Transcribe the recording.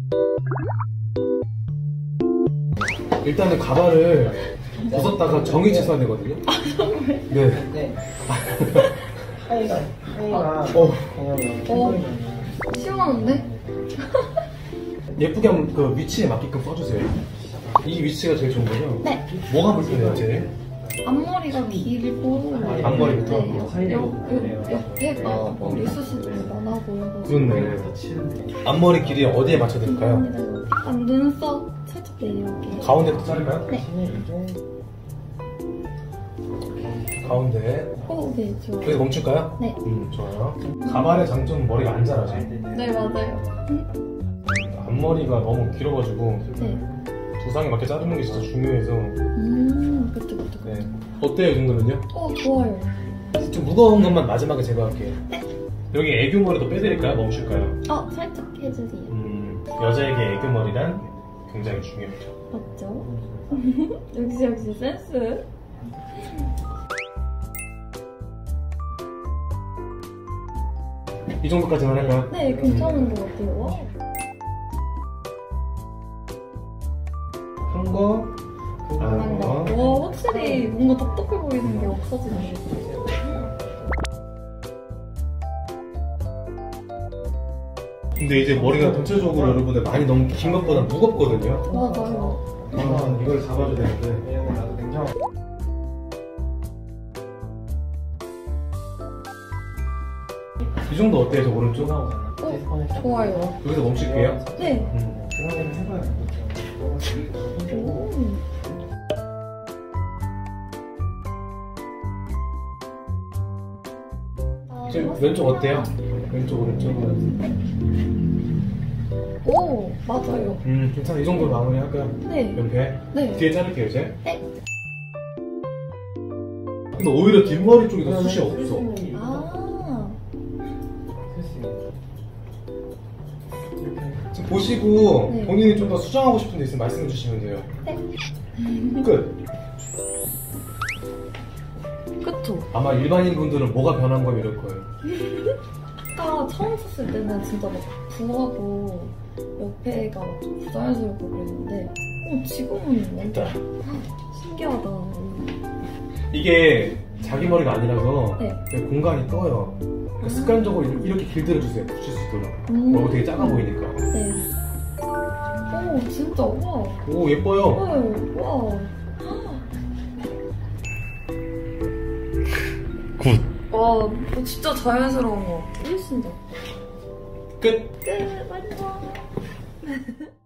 일단은 가발을 벗었다가 정위치 써야 되거든요. 아, 정말? 네. 네. 시원한데? 예쁘게 한번 그 위치에 맞게끔 써주세요. 이 위치가 제일 좋은 거죠? 네. 뭐가 불편해요, 제일? 앞머리가 길고. 앞머리부터? 네. 옆에가 머리 숱이 많아 보여서. 그렇네. 앞머리 길이 어디에 맞춰드릴까요? 약간 눈썹 살짝 내리게. 가운데부터 자를까요? 네. 가운데. 네, 좋아요. 여기서 멈출까요? 네. 좋아요. 가발의 장점은 머리가 안 자라죠. 네, 맞아요. 앞머리가 너무 길어가지고 네. 두상에 맞게 자르는 게 진짜 중요해서. 그쵸. 네. 어때요, 이 정도면요? 좋아요. 좀 무거운 것만 마지막에 제거할게요. 네. 여기 애교머리도 빼드릴까요? 멈출까요? 살짝 해주세요. 여자에게 애교머리란 굉장히 중요하죠. 맞죠? 역시 센스. 이 정도까지만 할까요? 네, 괜찮은 것 같아요. 한 거, 한 거. 확실히 뭔가 답답해 보이는 게 없어지는 것 같아요. 근데 이제 머리가 전체적으로 여러분들 많이 너무 긴 것보다 무겁거든요. 맞아요. 이걸 잡아줘야 되는데. 이 정도 어때요, 저 오른쪽? 좋아요. 여기서 멈출게요. 네. 지금 왼쪽 어때요? 왼쪽, 오른쪽. 맞아요. 괜찮아. 이 정도로 마무리 할까요? 네. 옆에? 네. 뒤에 자를게요, 이제. 네. 근데 오히려 뒷머리 쪽이 더 숱이 없어. 지금 보시고 네. 본인이 좀 더 수정하고 싶은 데 있으면 말씀해 주시면 돼요. 네. 끝. 그쵸? 아마 일반인 분들은 뭐가 변한 거면 이럴 거예요. 처음 썼을 때는 진짜 막 부하고 옆에가 막 부자연스럽고 그랬는데 지금은 완전 신기하다. 이게 자기 머리가 아니라서 네. 공간이 떠요. 그러니까 습관적으로 이렇게 길들여주세요. 붙일 수 있도록. 머리가 되게 작아 보이니까. 네. 진짜 와. 오, 예뻐요. 네, 와. 굿. 와, 진짜 자연스러운 것 같아. 훨씬 더. 끝. 끝, 완성.